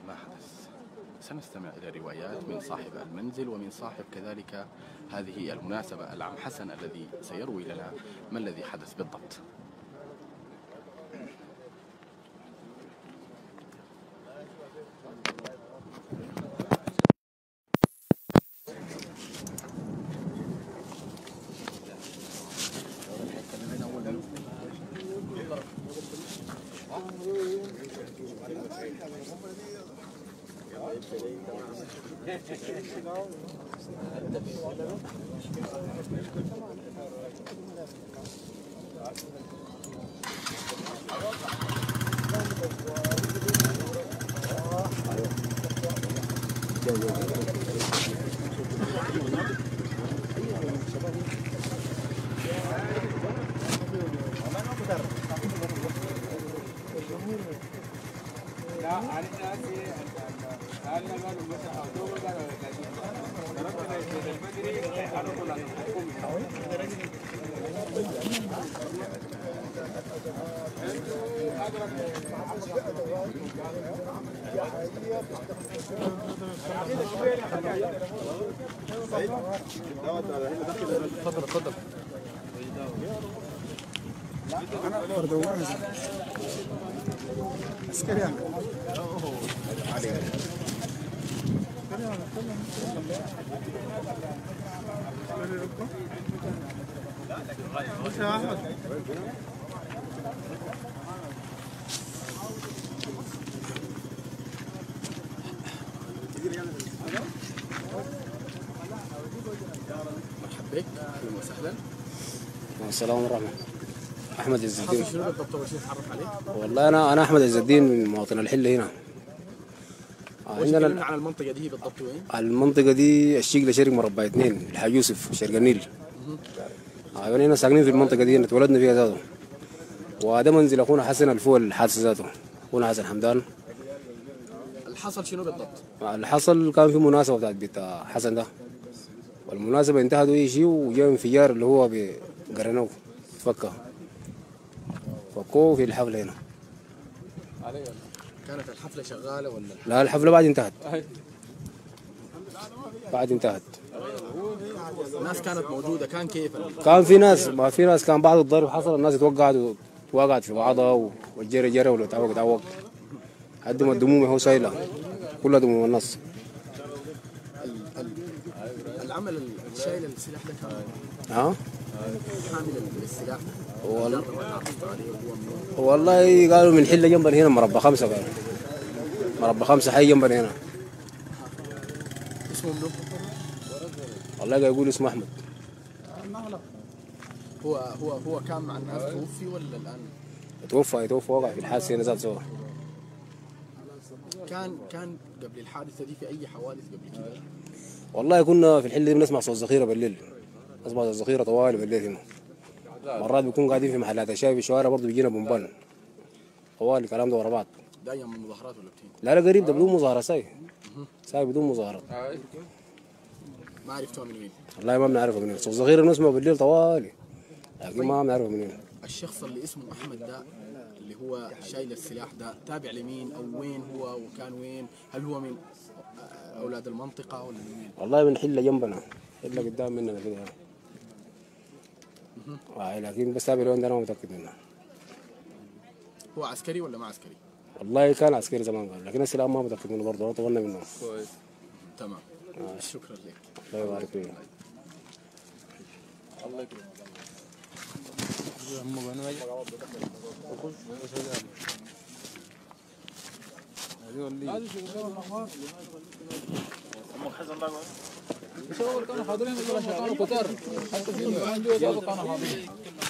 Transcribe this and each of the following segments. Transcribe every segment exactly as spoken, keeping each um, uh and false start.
ما حدث؟ سنستمع إلى روايات من صاحب المنزل ومن صاحب كذلك هذه المناسبة العم حسن الذي سيروي لنا ما الذي حدث بالضبط. تفضل تفضل. انا برضه عسكري يعني مرحبا بك، اهلا وسهلا. السلام ورحمة. أحمد عز الدين. شنو بالضبط أول شيء نتعرف عليك؟ والله أنا أنا أحمد عز الدين من مواطن الحلة هنا. عندنا على المنطقة دي بالضبط وين؟ على المنطقة دي الشيخ لشرق مربع اثنين الحاج يوسف شرق النيل. أيوة هنا ساكنين في المنطقة دي، اتولدنا فيها ذاته. وهذا منزل أخونا حسن الفول الحادث ذاته، أخونا حسن حمدان. الحصل شنو بالضبط؟ اللي حصل كان في مناسبة بتاعت بيت حسن ده، والمناسبة انتهت أي شيء وجاء انفجار اللي هو بقرنوه فكه فكوه في الحفلة هنا. كانت الحفلة شغالة ولا؟ لا الحفلة بعد انتهت. بعد انتهت. الناس كانت موجودة، كان كيف؟ كان في ناس، ما في ناس، كان بعض الضرب حصل، الناس اتوقعت ووقعت في بعضها والجري جرى واللي تعوق تعوق لحد ما الدموم هو سايلة كلها دموم الناس. العمل الشايل السلاح ده كان ها؟ حامل السلاح والله هو والله قالوا من حلة جنبنا هنا مربع خمسة، قالوا مربع خمسة حي جنبنا هنا. اسمه منو؟ والله قاعد يقول اسمه أحمد. هو هو هو كان مع الناس توفي ولا الآن؟ توفى توفى وقع في الحادثة هنا ذات سوا. كان كان قبل الحادثة دي في أي حوادث قبل كده؟ والله كنا في الحلة دي بنسمع صوت زخيرة بالليل، نسمع صوت زخيرة طوالي بالليل هنا. مرات بيكون قاعدين في محلات الشاي في الشوارع برضه بيجينا بومبان طوالي، الكلام ده ورا بعض. ده أيام المظاهرات ولا بتين؟ لا لا قريب، ده بدون مظاهرة ساي ساي بدون مظاهرات. ما عرفتوها من وين؟ والله ما بنعرفها منين، صوت زخيرة نسمعه بالليل طوالي لكن ما بنعرفها منين. الشخص اللي اسمه أحمد ده اللي هو شايل السلاح ده تابع لمين أو وين هو وكان وين؟ هل هو من أولاد المنطقة ولا من وين؟ والله من حلة جنبنا، حلة قدام مننا كده يعني. آه لكن بس تابع لوين ده أنا ما متأكد منه. هو عسكري ولا ما عسكري؟ والله كان عسكري زمان قال، لكن السلاح ما متأكد منه برضه، أنا طولنا منه. كويس تمام. آه. شكرا لك. الله يبارك فيك. الله يكرمك. كانوا حاضرين كانوا كتار حتى في عنده كانوا حاضرين.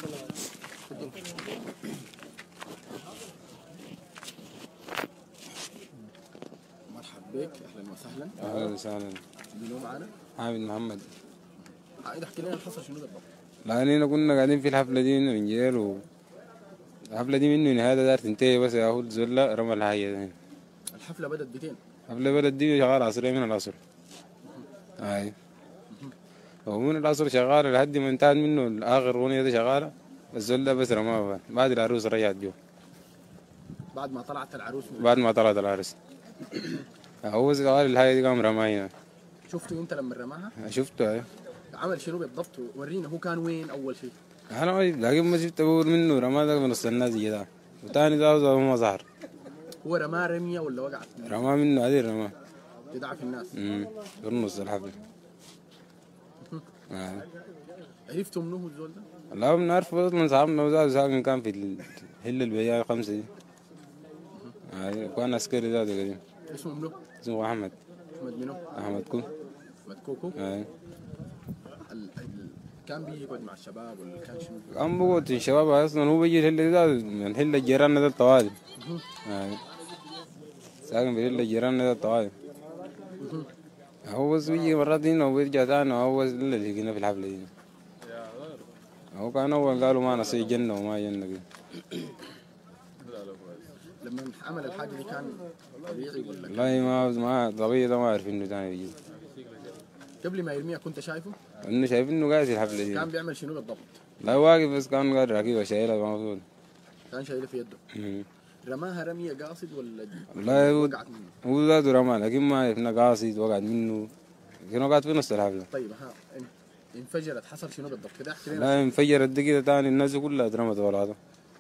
مرحبا بك، اهلا وسهلا. اهلا وسهلا. منو معنا؟ حامد محمد. عايز احكي لنا الحصل شنو بالضبط؟ لا هنا كنا قاعدين في الحفلة دي من جيل و الحفلة دي منه نهاية دار تنتهي بس يا هو زلا رمى الحاجة دي. الحفلة بدت بتين؟ الحفلة بدت دي شغالة عصرية من العصر. اي ومن العصر شغالة لحد ما انتهت منه آخر أغنية دي شغالة، الزلا بس رماها بعد العروس رجعت جو. بعد ما طلعت العروس؟ بعد ما طلعت العروس. هو قال الحاجة دي قام رماها. شفته انت لما رماها؟ شفته ايه. عمل شنو بالضبط؟ ورينا هو كان وين اول شيء؟ انا ما لكن ما شفت بقول منه رماه ده من نص الناس ده، وتاني ده هو ما ظهر. هو رماه رميه ولا وقعت؟ رماه منه هذه رماه. تدعى الناس. امم في نص الحفله. آه. عرفتوا منو الزول ده؟ لا بنعرف بس من صاحبنا وزاد ساكن كان في الهله البياع خمسه دي. آه. كان عسكري ذاته قديم. اسمه منو؟ اسمه احمد. احمد منو؟ احمد كو. احمد كوكو؟ آه. ال... ال... كان بيجي يقعد مع الشباب ولا كان شنو؟ كان بقعد الشباب اصلا هو بيجي الهله ذاته من الهله جيراننا ده الطوالي. آه. ساكن في الهله جيراننا ده الطوالي. هو بس بيجي مرات هنا وبيرجع تاني، هو بس اللي لقينا في الحفلة دي. هو كان أول قالوا ما نصير جنة وما جنة كده. لما عمل الحاجة دي كان طبيعي ولا؟ لا ما ما طبيعي ده ما أعرف إنه تاني بيجي. قبل ما يرميها كنت شايفه؟ إنه شايف إنه قاعد في الحفلة دي. كان بيعمل شنو بالضبط؟ لا واقف بس كان قاعد راكبها شايلها المفروض. كان شايلها في يده. رماها رمية قاصد ولا لا هو وقعت منه؟ هو ذاته رمى لكن ما عرفنا قاصد وقعت منه. لكن وقعت في نص الحفلة. طيب ها انفجرت حصل شنو بالضبط كده احكي لنا. لا انفجرت دي كده تاني الناس كلها اترمت ورا هذا.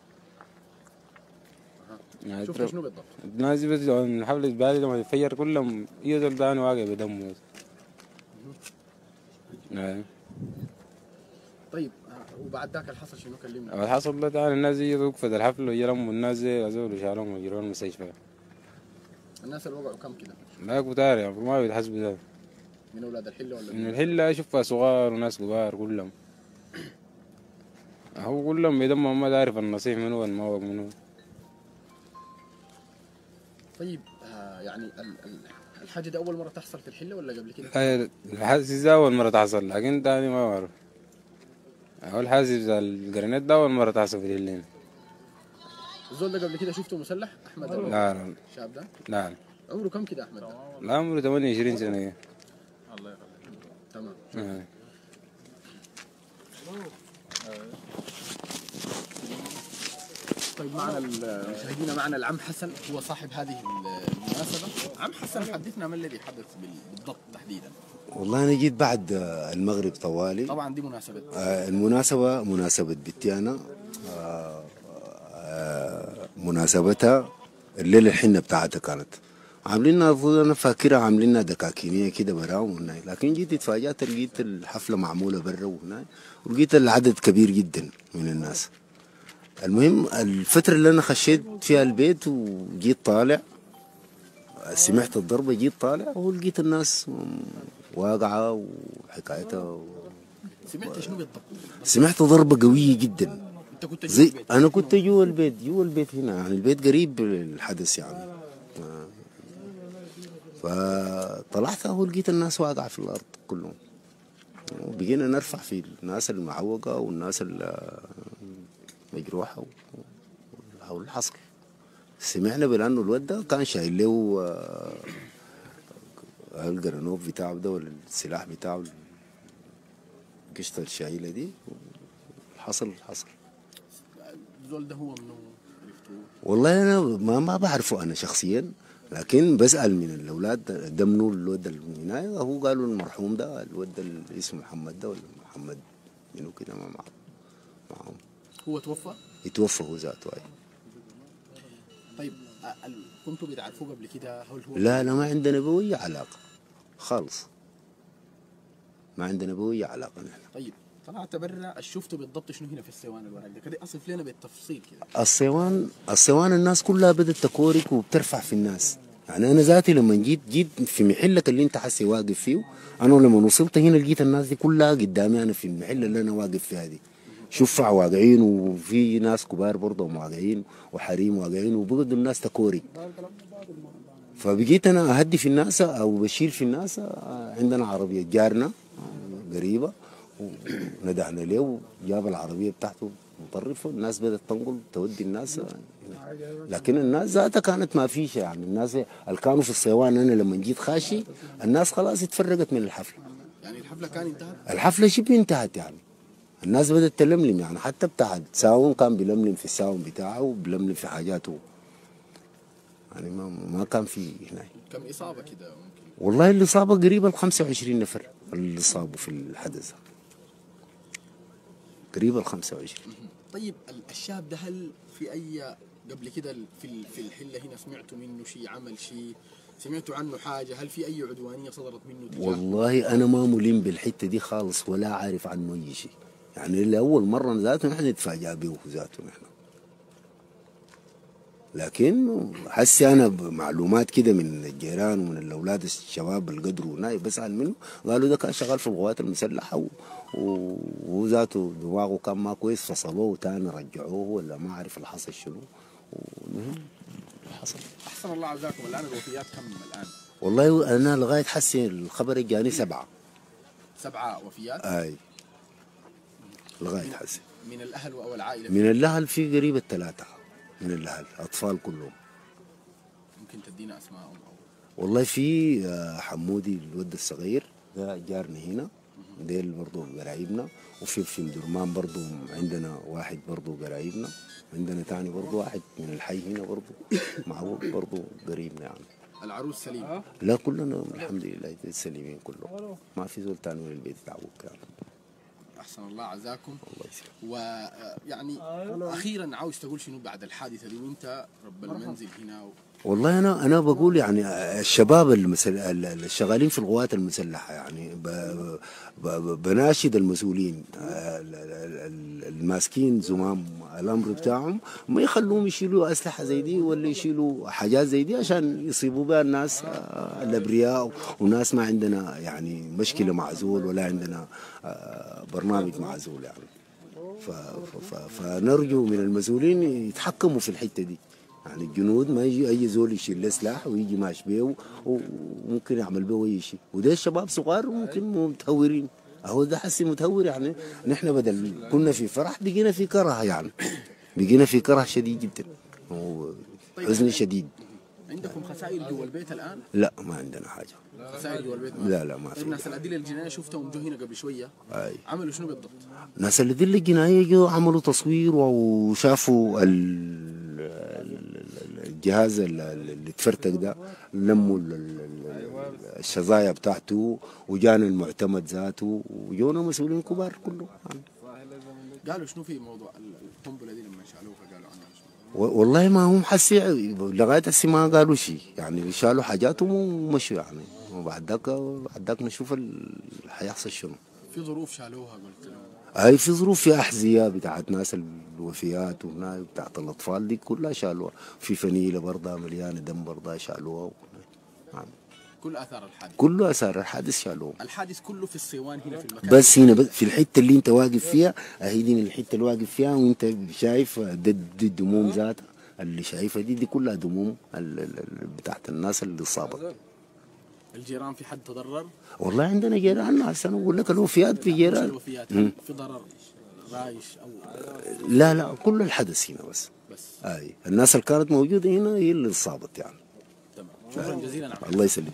يعني شفت شنو بالضبط؟ الناس بس الحفلة البالي لما تنفجر كلهم ينزل تاني واقع بدمه. نعم. طيب وبعد ذاك اللي حصل شنو كلمنا؟ اللي حصل ده تاني الناس يجي وقفت الحفلة ويلموا الناس زي هذول وشالوهم ويجروهم المستشفى. الناس اللي وقعوا كم كده؟ لا كتار يعني ما بيتحسبوا ده. من اولاد الحلة ولا من الحلة اشوفها صغار وناس كبار كلهم. هو كلهم بيدموا ما تعرف النصيح منو والموق منو. طيب آه يعني ال ال الحاجة دي أول مرة تحصل في الحلة ولا قبل كده؟ لا الحادث ده أول مرة تحصل لكن تاني ما بعرف. هو الحادث بتاع الجرانيت ده أول مرة تحصل في الحلة. الزول ده قبل كده شفته مسلح أحمد؟ لا لا الشاب ده؟ لا عمره كم كده أحمد ده؟ لا عمره ثمانية وعشرين سنة. الله يخليك. تمام. آه. طيب معنا مشاهدينا معنا العم حسن هو صاحب هذه المناسبة. عم حسن حدثنا ما الذي حدث بالضبط تحديدا؟ والله أنا جيت بعد المغرب طوالي. طبعا دي مناسبة آه المناسبة مناسبة بنتي أنا. آه آه مناسبتها الليلة الحنة بتاعتها كانت عاملينها المفروض أنا فاكرها عاملينها دكاكينية كده براهم هناك، لكن جيت اتفاجأت لقيت الحفلة معمولة برا وهناك ولقيت العدد كبير جدا من الناس. المهم الفترة اللي أنا خشيت فيها البيت وجيت طالع سمعت الضربة جيت طالع ولقيت الناس واقعة وحكايتها و... سمعت شنو بالضبط؟ سمعت ضربة قوية جدا. أنت كنت زي البيت. أنا كنت جوا البيت جوا البيت هنا يعني البيت قريب الحدث يعني. فطلعت أهو لقيت الناس واقعة في الأرض كلهم. وبقينا نرفع في الناس المعوقة والناس المجروحة واللي حصل. سمعنا بأنه الواد ده كان شايل له الجرانوف بتاعه ده ولا السلاح بتاعه القشطة الشايلة دي. حصل حصل. الزول ده هو منو عرفتوه؟ والله أنا ما ما بعرفه أنا شخصيا، لكن بسأل من الأولاد ده منو الواد الهناية. هو قالوا المرحوم ده الواد اللي اسمه محمد ده ولا محمد منو كده ما معهم. هو توفى؟ يتوفى هو ذاته. طيب كنتوا بتعرفوه قبل كده؟ هل هو لا لا ما عندنا بوية علاقة خالص. ما عندنا بوية علاقة نحن. طيب طلعت برا شفته بالضبط شنو هنا في الصيوان الورق ده كده اصف لنا بالتفصيل كده. الصيوان الصيوان الناس كلها بدت تكورك وبترفع في الناس. يعني انا ذاتي لما جيت جيت في محلك اللي انت حسي واقف فيه، انا لما وصلت هنا لقيت الناس دي كلها قدامي انا في المحل اللي انا واقف فيها دي. شفع واقعين وفي ناس كبار برضه واقعين وحريم واقعين وبقدوا الناس تكوري. فبقيت انا اهدي في الناس او بشيل في الناس. عندنا عربيه جارنا قريبه وندعنا له وجاب العربيه بتاعته مطرفه. الناس بدات تنقل تودي الناس، لكن الناس ذاتها كانت ما فيش. يعني الناس اللي كانوا في الصيوان انا لما جيت خاشي الناس خلاص اتفرقت من الحفله. يعني الحفله كان انتهت؟ الحفله شبه انتهت. يعني الناس بدات تلملم، يعني حتى بتاع الساون كان بيلملم في الساون بتاعه وبيلملم في حاجاته. يعني ما ما كان في هناك. كم اصابه كده ممكن؟ والله الاصابه قريبه ل خمسة وعشرين نفر اللي صابوا في الحدث، قريبه ل خمسة وعشرين. طيب الشاب ده هل في اي قبل كده في في الحله هنا سمعتوا منه شيء، عمل شيء، سمعتوا عنه حاجه؟ هل في اي عدوانيه صدرت منه تجاه؟ والله انا ما ملم بالحته دي خالص ولا عارف عنه اي شيء، يعني لاول مره ذاته نحن نتفاجأ به ذاته نحن. لكن حسي انا بمعلومات كده من الجيران ومن الاولاد الشباب اللي قدروا هناك بسال منه، قالوا ده كان شغال في القوات المسلحه وهو ذاته دماغه كان ما كويس، فصلوه وتاني رجعوه ولا ما اعرف اللي حصل شنو. والمهم حصل. احسن الله عزاكم. الان الوفيات كم الان؟ والله انا لغايه حسي الخبر جاني سبعه. سبعه وفيات؟ اي لغايه حسي. من الاهل او العائله؟ من الاهل في قريب الثلاثه من الاهل، اطفال كلهم. ممكن تدينا اسمائهم؟ والله في حمودي الولد الصغير ده جارنا هنا، ديل برضه قرايبنا، وفي في درمان برضه عندنا واحد برضه قرايبنا، عندنا تاني برضه واحد من الحي هنا برضه معه برضه قريبنا يعني. العروس سليم؟ لا كلنا الحمد لله سليمين كلهم، ما في زول تاني من البيت تعوق يعني. احسن الله عزاكم. الله يسلمك. ويعني اخيرا عاوز تقول شنو بعد الحادثه دي وانت رب المنزل هنا و... والله انا انا بقول يعني الشباب المسل... الشغالين في القوات المسلحه يعني ب... ب... بناشد المسؤولين الماسكين زمام الامر بتاعهم ما يخلوهم يشيلوا اسلحه زي دي ولا يشيلوا حاجات زي دي عشان يصيبوا بها الناس الابرياء، وناس ما عندنا يعني مشكله مع زول ولا عندنا برنامج مع زول يعني. ف... ف... فنرجو من المسؤولين يتحكموا في الحته دي، يعني الجنود ما يجي اي زول يشيل له سلاح ويجي ماشي بيه وممكن يعمل به اي شيء، وده الشباب صغار ممكن متهورين، اهو ده حسي متهور يعني. نحن بدل كنا في فرح بقينا في كره يعني، بقينا في كره شديد جدا وحزن شديد. عندكم خسائر جوا البيت الان؟ لا ما عندنا حاجه. خسائر جوا البيت؟ لا لا ما في. الناس الادله الجنائيه شفتهم جو هنا قبل شويه، أي. عملوا شنو بالضبط؟ الناس الادله الجنائيه جو عملوا تصوير وشافوا الجهاز اللي اتفرتك ده، لموا الشظايا بتاعته وجانا المعتمد ذاته وجونا مسؤولين كبار كلهم. قالوا شنو في موضوع القنبله دي لما شالوها؟ قالوا عنها شنو؟ والله ما هم حسي لغايه هسه ما قالوا شيء يعني، شالوا حاجاتهم ومشوا يعني، وبعد ذاك بعد ذاك نشوف اللي حيحصل شنو. في ظروف شالوها قلت لهم؟ هاي في ظروف، في احذيه بتاعت ناس الوفيات وهناك بتاعت الاطفال دي كلها شالوها، في فنيله برضه مليانه دم برضه شالوها. نعم. كل اثار الحادث؟ كل اثار الحادث شالوها. الحادث كله في الصيوان هنا في المكان؟ بس هنا بس في الحته اللي انت واقف فيها، اهي دي الحته اللي واقف فيها وانت شايف دي الدموم ذاتها اللي شايفها دي دي كلها دموم بتاعت الناس اللي صابت. الجيران في حد تضرر؟ والله عندنا جيران هسه انا بقول لك الوفيات في جيران. الوفيات في ضرر رايش او؟ لا لا كل الحدث هنا بس. بس اي الناس اللي كانت موجوده هنا هي اللي صابت يعني. تمام. شكرا جزيلا عم. الله يسلمكم.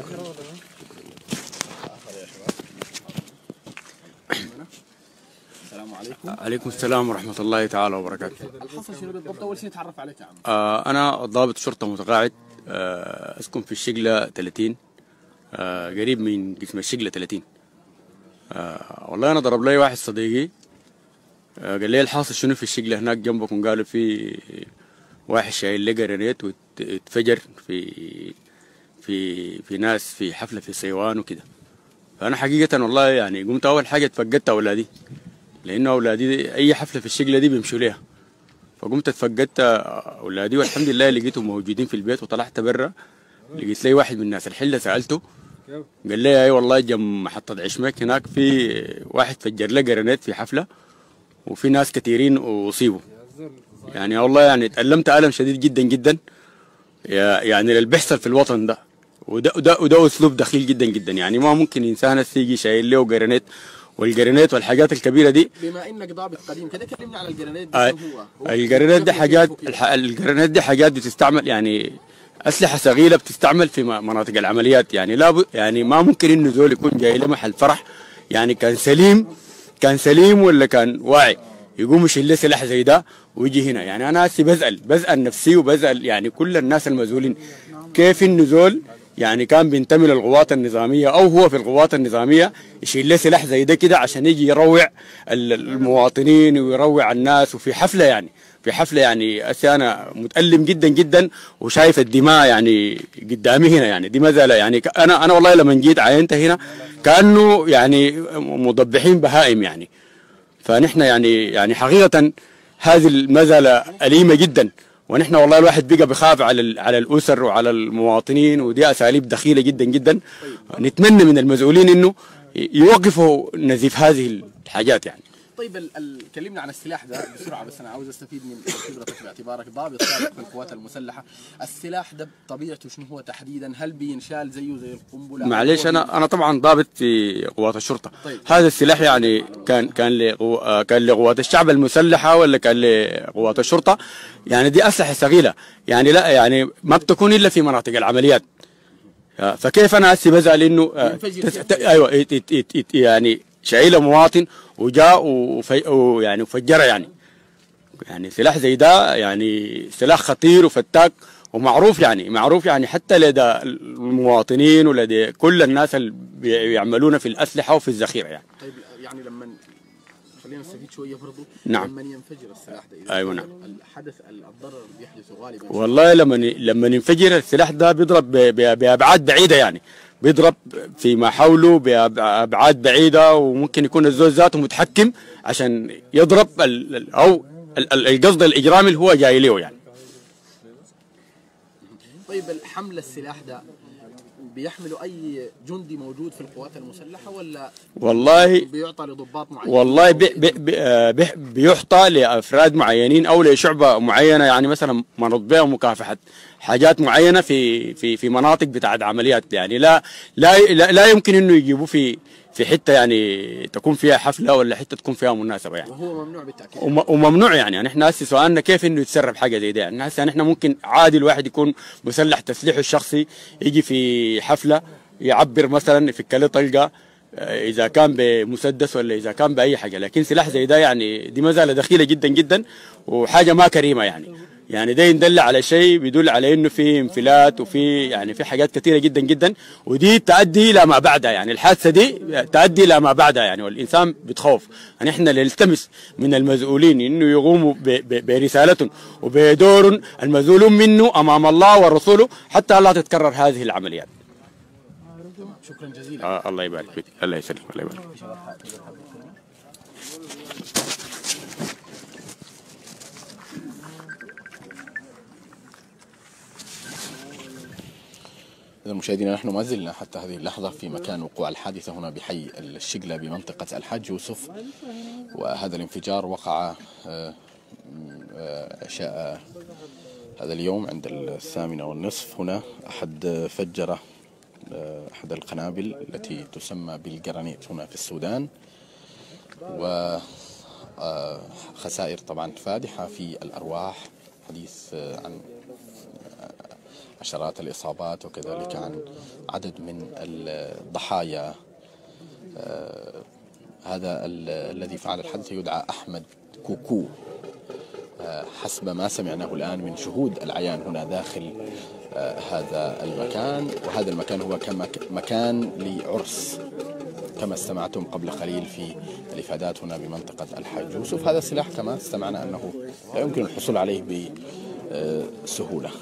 السلام عليكم. عليكم السلام ورحمة الله تعالى وبركاته. الحصل شنو بالضبط؟ أول شيء نتعرف عليك يا عم. آه أنا ضابط شرطة متقاعد، آه أسكن في الشقلة ثلاثين، آه قريب من قسم الشقلة ثلاثين. آه والله أنا ضرب لي واحد صديقي، آه قال لي الحاصل شنو في الشقلة هناك جنبكم؟ قالوا في واحد شايل لي قرنيت واتفجر في في في ناس في حفلة في صيوان وكده. فأنا حقيقة والله يعني قمت أول حاجة اتفقدت أولادي، لأنه أولادي أي حفلة في الشقلة دي بيمشوا ليها، فقمت اتفقدت أولادي والحمد لله لقيتهم موجودين في البيت. وطلعت برا لقيت لي واحد من الناس الحلة، سألته قال لي أي والله جنب محطة عشمك هناك في واحد فجر له قرنيت في حفلة وفي ناس كثيرين أصيبوا. يعني والله يعني تألمت ألم شديد جدا جدا يعني اللي بيحصل في الوطن ده، وده وده, وده أسلوب دخيل جدا جدا. يعني ما ممكن إنسان يجي شايل له قرنيت والجرينيت والحاجات الكبيره دي. بما انك ضابط قديم كده كلمنا على الجرينيت دي. آه هو الجرينيت دي حاجات الجرينيت دي حاجات بتستعمل يعني اسلحه ثقيله بتستعمل في مناطق العمليات. يعني لا ب... يعني ما ممكن انه زول يكون جاي له محل فرح يعني كان سليم كان سليم ولا كان واعي يقوم يشيل لي سلاح زي ده ويجي هنا. يعني انا هسي بسال بسال نفسي وبسال يعني كل الناس المسؤولين كيف النزول يعني كان بينتمي للقوات النظاميه او هو في القوات النظاميه يشيل له سلاح زي ده كده عشان يجي يروع المواطنين ويروع الناس وفي حفله يعني في حفله يعني انا متألم جدا جدا وشايف الدماء يعني قدامي هنا. يعني دي مزله يعني انا انا والله لما جيت عينت هنا كانه يعني مضبحين بهائم يعني. فنحن يعني يعني حقيقه هذه المزله أليمه جدا، ونحن والله الواحد بقى بخاف على على الاسر وعلى المواطنين، ودي اساليب دخيله جدا جدا. نتمنى من المسؤولين انه يوقفوا نزيف هذه الحاجات يعني. طيب ال- ال- كلمنا عن السلاح ده بسرعه، بس انا عاوز استفيد من خبرتك باعتبارك ضابط سابق في القوات المسلحه. السلاح ده طبيعته شنو هو تحديدا؟ هل بينشال زيه زي القنبله؟ معلش انا انا طبعا ضابط في قوات الشرطه. طيب. هذا السلاح يعني كان كان لقو... كان لقوات الشعب المسلحه ولا كان لقوات الشرطه؟ يعني دي اسلحه ثقيله يعني لا يعني ما بتكون الا في مناطق العمليات. فكيف انا هسي بزعل انه تس... ت... ايوه ات... ات... ات... ات... يعني شايله مواطن وجاء وفي... ويعني وفجرها يعني. يعني سلاح زي ده يعني سلاح خطير وفتاك ومعروف يعني معروف يعني حتى لدى المواطنين ولدى كل الناس اللي بيعملون في الأسلحة وفي الذخيرة يعني. طيب يعني لما خلينا نستفيد شويه برضه. نعم. لما ينفجر السلاح ده إذا أيوة نعم. الحدث الضرر اللي بيحدث غالبا والله لما لما ينفجر السلاح ده بيضرب بأبعاد بعيدة يعني، بيضرب فيما حوله بأبعاد بعيدة، وممكن يكون الزول ذاته متحكم عشان يضرب ال أو القصد الإجرامي اللي هو جاي له يعني. طيب الحمل السلاح ده بيحملوا اي جندي موجود في القوات المسلحه ولا والله بيعطى لضباط معينين؟ والله بي بي بي بيحطى لافراد معينين او لشعبه معينه يعني، مثلا منوط بها مكافحه حاجات معينه في في في مناطق بتاعت عمليات يعني. لا لا لا, لا يمكن انه يجيبوه في في حته يعني تكون فيها حفله ولا حته تكون فيها مناسبه يعني. وهو ممنوع بالتاكيد. وممنوع يعني. يعني احنا هسه سؤالنا كيف انه يتسرب حاجه زي دي يعني. هسه احنا ممكن عادي الواحد يكون مسلح تسليحه الشخصي يجي في حفله يعبر مثلا يفك له طلقه اذا كان بمسدس ولا اذا كان باي حاجه، لكن سلاح زي ده يعني دي مزاله دخيله جدا جدا وحاجه ما كريمه يعني. يعني ده يدل على شيء بيدل على انه في انفلات وفي يعني في حاجات كثيره جدا جدا، ودي تؤدي الى ما بعدها يعني. الحادثه دي تؤدي الى ما بعدها يعني، والانسان بتخوف. يعني احنا نلتمس من المسؤولين انه يقوموا برسالتهم وبدور المسؤولون منه امام الله ورسوله حتى لا تتكرر هذه العمليات. شكرا جزيلا. آه الله يبارك فيك. الله يسلمك. الله يبارك فيك. إذا مشاهدينا نحن ما زلنا حتى هذه اللحظة في مكان وقوع الحادثة هنا بحي الشقلة بمنطقة الحاج يوسف، وهذا الانفجار وقع عشاء هذا اليوم عند الثامنة والنصف. هنا أحد فجر أحد القنابل التي تسمى بالجرانيت هنا في السودان، وخسائر طبعا فادحة في الأرواح، حديث عن عشرات الإصابات وكذلك عن عدد من الضحايا. آه هذا الذي فعل الحادثة يدعى أحمد كوكو آه حسب ما سمعناه الآن من شهود العيان هنا داخل آه هذا المكان. وهذا المكان هو مكان لعرس كما استمعتم قبل قليل في الإفادات هنا بمنطقة الحاج يوسف. هذا السلاح كما استمعنا أنه لا يمكن الحصول عليه بسهولة.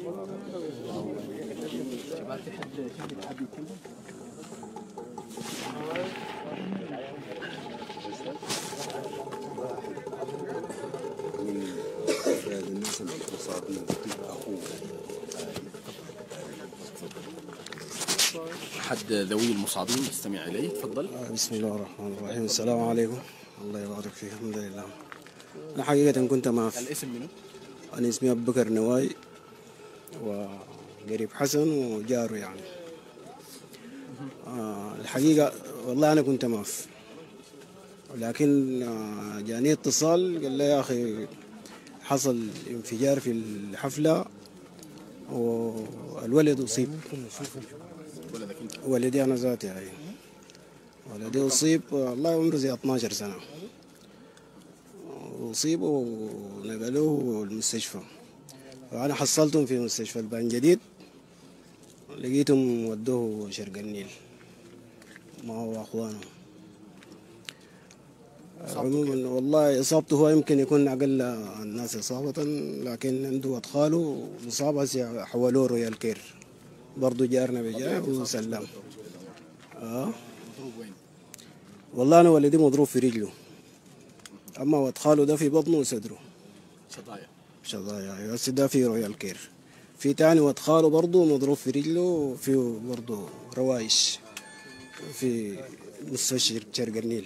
أحد ذوي المصابين يستمع إليه، تفضل. بسم الله الرحمن الرحيم. السلام عليكم. الله يبارك فيك. الحمد لله. أنا حقيقة كنت ما في. الاسم منه؟ أنا اسمي أبو بكر نواي وقريب حسن وجاره يعني. آه الحقيقة والله أنا كنت ما في، ولكن آه جاني اتصال قال لي يا أخي حصل انفجار في الحفلة والولد أصيب. ولدي أنا ذاتي يعني ولدي أصيب، والله عمره زي اثناشر سنة، وأصيبوا ونقلوه المستشفى. فأنا حصلتهم في مستشفى البان جديد، لقيتهم ودوه شرق النيل ما هو أخوانه. عموما والله إصابته هو يمكن يكون أقل الناس إصابة، لكن عنده أطفاله مصابة حولوه رويال كير، برضو جارنا بجاه وسلم. آه. والله أنا ولدي مضروب في رجله، أما أطفاله ده في بطنه وصدره شظايا شظايا، بس ده في رويال كير. في تاني وأطفاله برضو مضروب في رجله وفيه برضو روايش في مستشفى شرق النيل.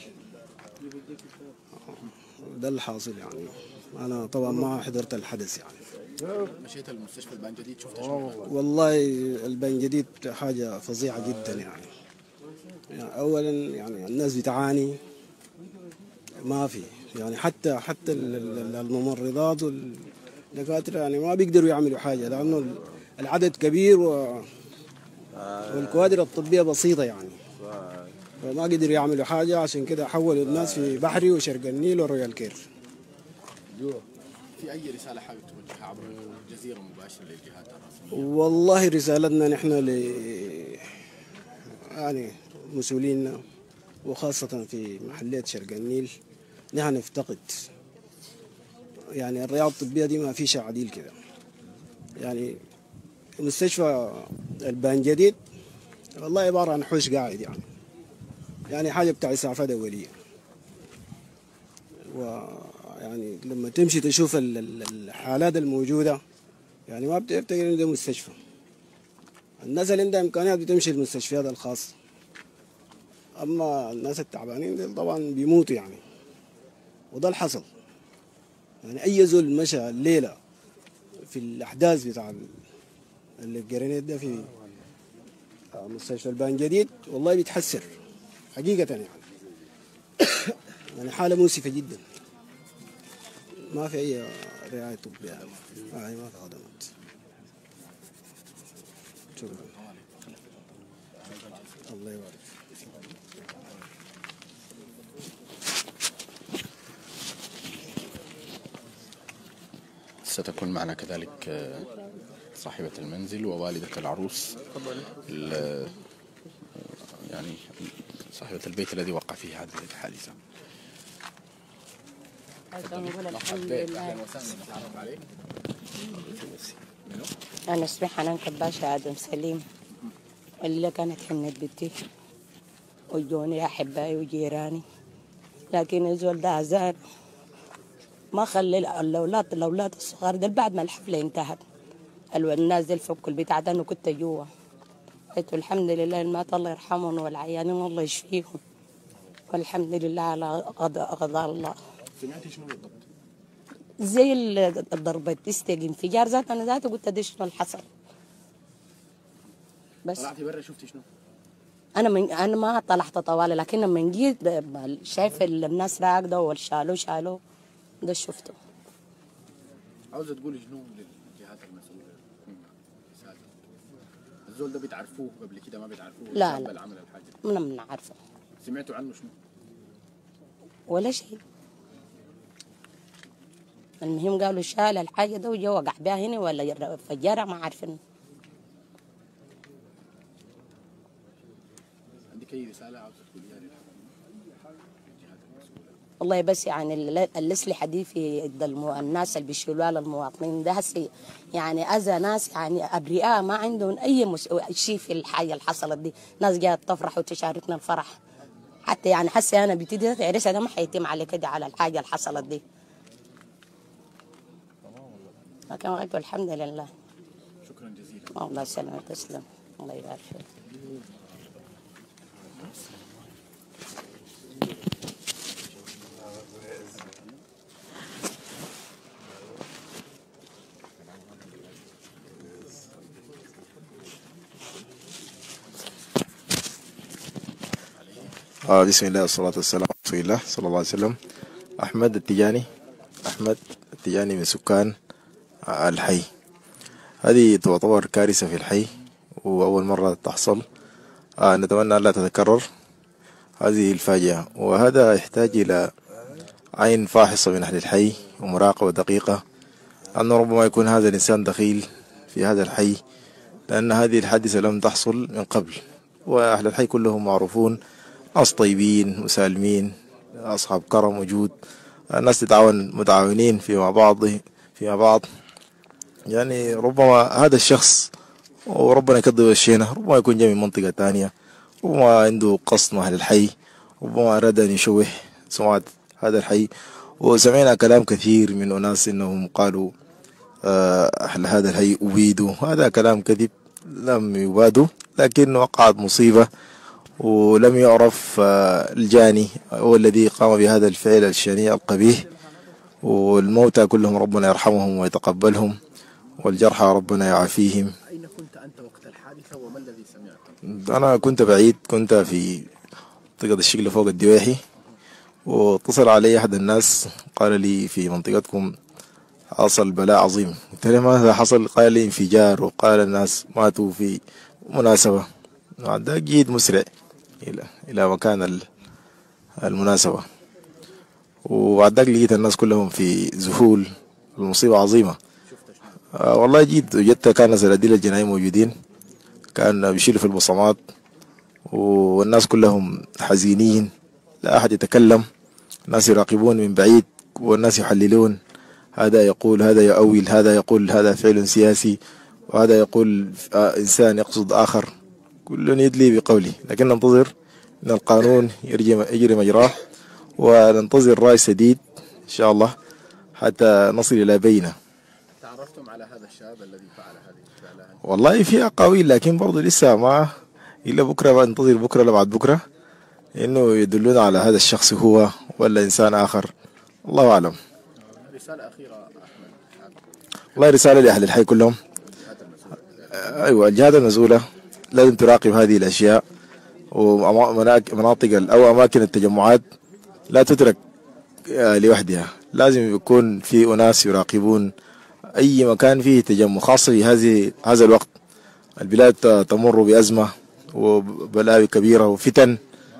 ده الحاصل يعني. أنا طبعا ما حضرت الحدث يعني. مشيت المستشفى البان جديد شفت شنو؟ والله البان جديد حاجة فظيعة جدا يعني. يعني أولا يعني الناس بتعاني ما في يعني، حتى حتى الممرضات والدكاترة يعني ما بيقدروا يعملوا حاجة، لأنه العدد كبير و والكوادر الطبية بسيطة يعني، فما قدروا يعملوا حاجة. عشان كده حولوا الناس في بحري وشرق النيل ورويال كير. في أي رسالة حابب توجهها عبر جزيرة مباشرة للجهات الرسمية؟ والله رسالتنا نحن ل يعني مسؤولينا وخاصة في محلية شرق النيل، نحن نفتقد يعني الرعاية الطبية دي ما فيش عديل كده يعني. مستشفى البان جديد والله عبارة عن حوش قاعد يعني، يعني حاجة بتاع إسعافات أولية. ويعني لما تمشي تشوف الحالات الموجودة يعني ما بتفتكر إن ده مستشفى. الناس اللي عندها إمكانيات بتمشي المستشفيات الخاصة، أما الناس التعبانين دول طبعا بيموتوا يعني. وده الحصل يعني. أي زول مشى الليلة في الأحداث بتاع اللي في جرينيت ده في مستشفى البان جديد والله بيتحسر حقيقة يعني. يعني حالة مؤسفة جدا، ما في أي رعاية طبية يعني. آه ما في خدمات. شكرا. الله يبارك. ستكون معنا كذلك صاحبة المنزل ووالدة العروس، يعني صاحبة البيت الذي وقع فيه هذه الحادثة. الحمد لله. أنا اسمي حنان كباشة آدم سليم، اللي كانت حنت بنتي وجوني أحبائي وجيراني، لكن الزول ده عزان ما خلي الأولاد الأولاد الصغار دل بعد ما الحفلة انتهت الناس دل فوق البيت عاد أنا كنت جوا. قلت الحمد لله المات الله يرحمهم والعيانين الله يشفيهم، والحمد لله على قضاء قضاء الله. سمعتي شنو بالضبط؟ زي الضربة تستقي انفجار ذات أنا ذاتي قلت ده شنو اللي حصل. بس طلعتي برا شفتي شنو؟ أنا من أنا ما طلعت طوالي، لكن لما جيت شايف الناس راقدة والشالو شالو ده شفته. عاوزة تقولي شنو للجهات المسؤولة؟ الزول ده بتعرفوه قبل كده ما بتعرفوه؟ لا لا العمل الحاجة ما بنعرفه. سمعتوا عنه شنو؟ ولا شيء. المهم قالوا شال الحاجة ده وجا وقع بها هنا ولا فجرها ما عارفين. عندك أي رسالة عاوزة تقوليها للجهات المسؤولة؟ والله بس يعني الأسلحة دي في الناس اللي بيشيلوها للمواطنين ده هسي يعني أذى ناس يعني أبرياء ما عندهم أي مس... شيء في الحاجة اللي حصلت دي. ناس جات تفرح وتشاركنا الفرح، حتى يعني حسي أنا بنتي دي عرسها ده ما حيتم على كده على الحاجة اللي حصلت دي. لكن قلت الحمد لله. شكرا جزيلا. الله يسلمك تسلم. الله يبارك فيك. آه بسم الله والصلاة والسلام على رسول الله صلى الله عليه وسلم. أحمد التجاني، أحمد التجاني من سكان الحي. هذه تعتبر كارثة في الحي وأول مرة تحصل. آه نتمنى ألا تتكرر هذه الفاجعة، وهذا يحتاج إلى عين فاحصة من أهل الحي ومراقبة دقيقة أنه ربما يكون هذا الإنسان دخيل في هذا الحي، لأن هذه الحادثة لم تحصل من قبل، وأهل الحي كلهم معروفون ناس طيبين مسالمين أصحاب كرم وجود، الناس تتعاون متعاونين فيما بعض فيما بعض. يعني ربما هذا الشخص وربنا يكذب الشينة ربما يكون جاي من منطقة تانية، ربما عنده قصد مع أهل الحي، ربما أراد أن يشوه سمعة هذا الحي. وسمعنا كلام كثير من أناس إنهم قالوا أهل هذا الحي أبيدوا، هذا كلام كذب، لم يبادوا، لكن وقعت مصيبة ولم يعرف الجاني هو الذي قام بهذا الفعل الشنيع القبيح، والموتى كلهم ربنا يرحمهم ويتقبلهم، والجرحى ربنا يعافيهم. أين كنت أنت وقت الحادثة وما الذي سمعته؟ أنا كنت بعيد، كنت في منطقة الشقلة فوق الدواحي، واتصل علي أحد الناس قال لي في منطقتكم حصل بلاء عظيم. قلت له ماذا حصل؟ قال لي انفجار وقال الناس ماتوا في مناسبة. بعد جيت مسرع إلى إلى مكان المناسبة، وبعد ذاك لقيت الناس كلهم في ذهول، المصيبة عظيمة. آه والله جيت وجدت كان سراديل الجناين موجودين، كان بيشيلوا في البصمات، والناس كلهم حزينين، لا أحد يتكلم، الناس يراقبون من بعيد والناس يحللون، هذا يقول هذا يؤول، هذا يقول هذا فعل سياسي، وهذا يقول آه إنسان يقصد آخر، كل يدلي بقوله. لكن ننتظر أن القانون يجري مجراه، وننتظر رأي سديد إن شاء الله حتى نصل إلى بينة. تعرفتم على هذا الشاب الذي فعل هذه الفعلة؟ والله في أقاويل، لكن برضه لسه ما إلا بكرة، بنتظر بكرة لبعد بكرة إنه يدلون على هذا الشخص هو ولا إنسان آخر، الله أعلم. رسالة أخيرة أحمد. والله رسالة لأهل الحي كلهم، أيوة الجهات المسؤولة لازم تراقب هذه الأشياء، ومناطق أو أماكن التجمعات لا تترك لوحدها، لازم يكون في أناس يراقبون أي مكان فيه تجمع، خاصة في هذه هذا الوقت البلاد تمر بأزمة وبلاوي كبيرة وفتن،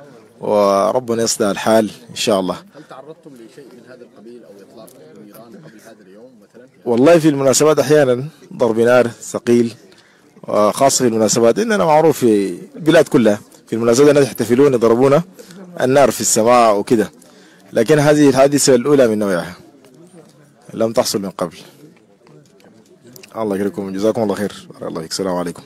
وربنا يصلح الحال إن شاء الله. هل تعرضتم لشيء من هذا القبيل أو إطلاق نيران قبل هذا اليوم مثلا؟ والله في المناسبات أحيانا ضرب نار ثقيل، وخاصة في المناسبات، إننا معروف في البلاد كلها في المناسبات الناس يحتفلون يضربون النار في السماء وكده، لكن هذه الحادثة الأولى من نوعها لم تحصل من قبل. الله يكرمكم، جزاكم الله خير، بارك الله فيك، السلام عليكم.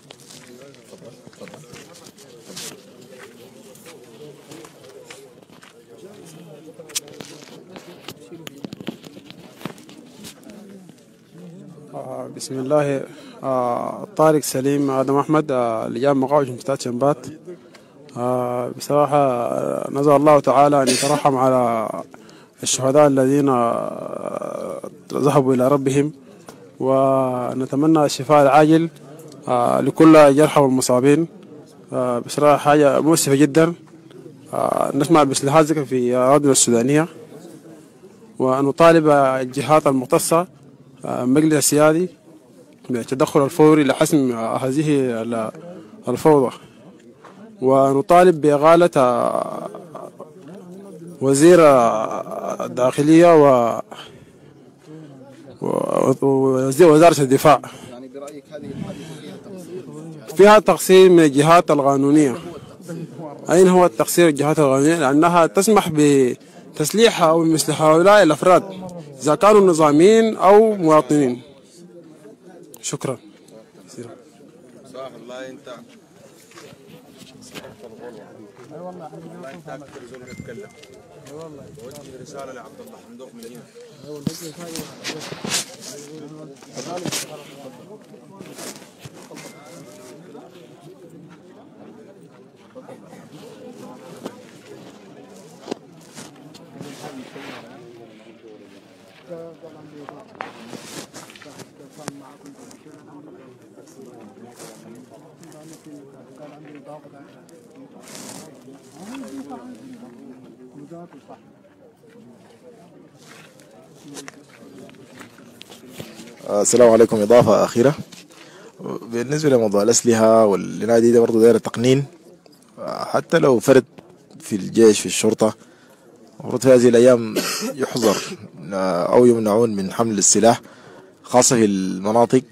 آه بسم الله. آه طارق سليم آدم أحمد، آه لجان مقاومة مستشفى شنبات. آه بصراحة آه نزل الله تعالى أن يترحم على الشهداء الذين آه ذهبوا إلى ربهم، ونتمنى الشفاء العاجل آه لكل جرحى والمصابين. آه بصراحة حاجة مؤسفة جدا آه نسمع مثل هذا في أراضينا السودانية، ونطالب الجهات المختصة المجلس السيادي بالتدخل الفوري لحسم هذه الفوضى، ونطالب بإغالة وزير الداخلية و ووزير وزارة الدفاع. يعني برأيك هذه الحادثة فيها تقصير؟ فيها تقصير من الجهات القانونية. أين هو التقصير الجهات القانونية؟ لأنها تسمح بتسليح أو مثل هؤلاء الأفراد إذا كانوا نظاميين أو مواطنين. شكرا. والله انت اي والله انت اكثر زول تتكلم، اي والله وجه رساله لعبد الله حمدوك من هنا. اي السلام عليكم. إضافة أخيرة بالنسبة لموضوع الأسلحة والنادي ده برضه داير تقنين، حتى لو فرد في الجيش في الشرطة المفروض في هذه الأيام يحظر أو يمنعون من حمل السلاح، خاصة في المناطق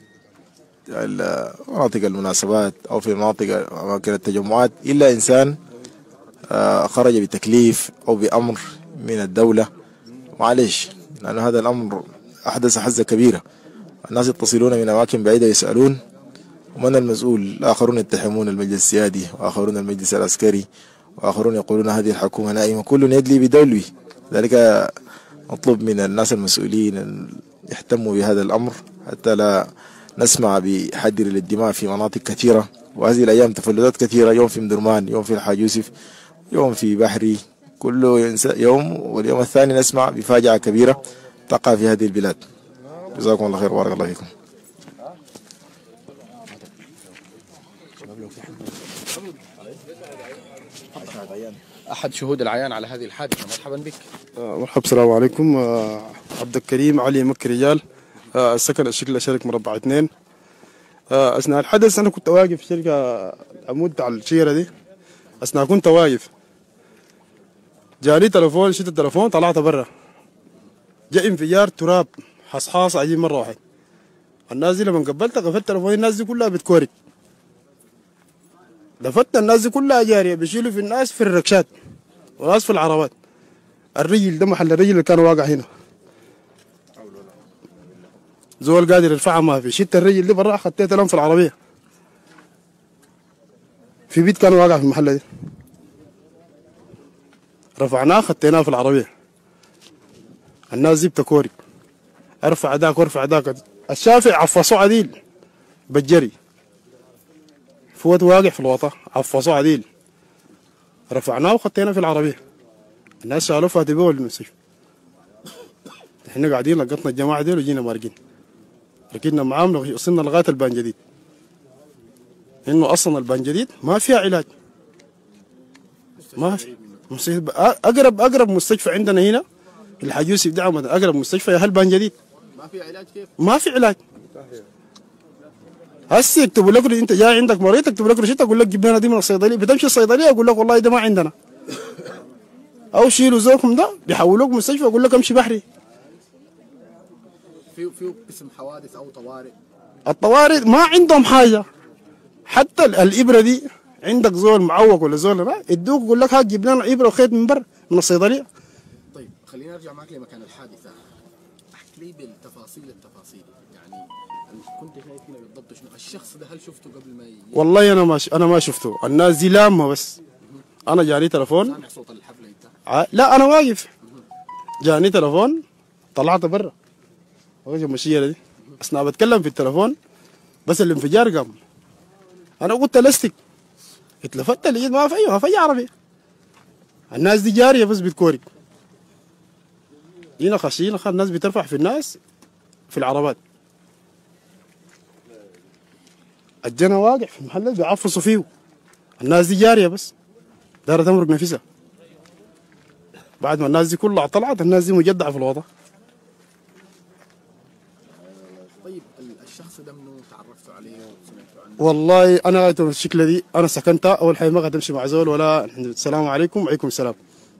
مناطق المناسبات أو في مناطق أماكن التجمعات، إلا إنسان خرج بتكليف أو بأمر من الدولة. معلش، لأن هذا الأمر أحدث حزة كبيرة. الناس يتصلون من أماكن بعيدة يسألون ومن المسؤول. الآخرون يتهمون المجلس السيادي، وآخرون المجلس العسكري، وآخرون يقولون هذه الحكومة نائمة. كل يدلي بدلوي. ذلك نطلب من الناس المسؤولين أن يهتموا بهذا الأمر حتى لا نسمع بحدر للدماء في مناطق كثيرة. وهذه الأيام تفلتات كثيرة، يوم في مدرمان، يوم في الحاج يوسف، يوم في بحري، كل يوم واليوم الثاني نسمع بفاجعة كبيرة تقع في هذه البلاد. جزاكم الله خير وبارك الله فيكم. أحد شهود العيان على هذه الحادثة، مرحبا بك. مرحبا، السلام عليكم. عبد الكريم علي مكي رجال، سكن الشكل شركة مربع اثنين. أثناء الحدث أنا كنت واقف في شركة عمود على الشيرة دي. أثناء كنت واقف جاني تلفون، شلت التلفون طلعت برا، جاء انفجار تراب حصحاص عجيب مرة واحد. الناس دي لما قبلت قفلت تلفوني، الناس دي كلها بتكورك، دفت الناس دي كلها جارية بيشيلوا في الناس في الركشات وناس في العربات. الرجل ده محل الرجل اللي كان واقع هنا، زول قادر يرفعها ما في. شلت الرجل دي برا، خديت لهم في العربية في بيت كان واقع في المحل دي، رفعناه خديناه في العربية. الناس دي بتكورك، ارفع ذاك وارفع ذاك. الشافع عفصوه عديل بالجري، فوت واقع في الوطا، عفصوه عديل، رفعناه وخديناه في العربية. الناس شالوه فاتبوه للمستشفى. احنا قاعدين لقطنا الجماعة دي وجينا مارقين، ركبنا معاهم وصلنا لغاية البان جديد، انه اصلا البان جديد ما فيها علاج، ما في مستشفى. اقرب اقرب مستشفى عندنا هنا الحاج يوسف دعم، اقرب مستشفى يا هل بان جديد. ما في علاج كيف؟ ما في علاج. هسه يكتبوا لك انت جاي عندك مريض، يكتبوا لك روشته يقول لك جيب لنا دي من الصيدليه، بتمشي الصيدليه يقول لك والله ده ما عندنا، او شيلوا زوجكم ده بيحولوك مستشفى يقول لك امشي بحري. في في قسم حوادث او طوارئ؟ الطوارئ ما عندهم حاجه، حتى الابره دي عندك زول معوق ولا زول لا يدوك يقول لك هات جيب لنا ابره وخيط من برا من الصيدليه. طيب خلينا نرجع معك لمكان الحادثه، احكي لي بالتفاصيل التفاصيل، يعني كنت شايف هنا بالضبط شنو الشخص ده؟ هل شفته قبل ما ي... والله انا ما ش... انا ما شفته، الناس دي لامه بس. انا جاني تلفون، سامع صوت الحفله انت؟ ع... لا انا واقف، جاني تلفون طلعت برا وجه المشيره دي، اثناء بتكلم في التلفون بس الانفجار قام. انا قلت لستك، اتلفت لقيت ما في ما في عربيه، الناس دي جاريه بس بتكورك. هنا خشينا خد الناس بترفع في الناس في العربات. الجنة واقع في المحل بيعفصوا فيه، الناس دي جاريه بس دارت تمرق نفسها. بعد ما الناس دي كلها طلعت، الناس دي مجدعه في الوضع. طيب الشخص ده منو تعرفتوا عليه وسمعتوا عنه؟ والله انا غايته بالشكل دي، انا سكنتها اول حاجه ما قاعد امشي مع زول ولا السلام عليكم وعليكم السلام،